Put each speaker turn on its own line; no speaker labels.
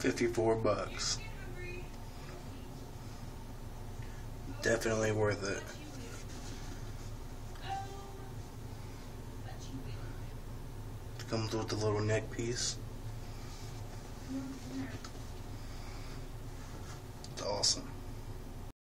$54. Definitely worth it. It comes with a little neck piece. It's awesome.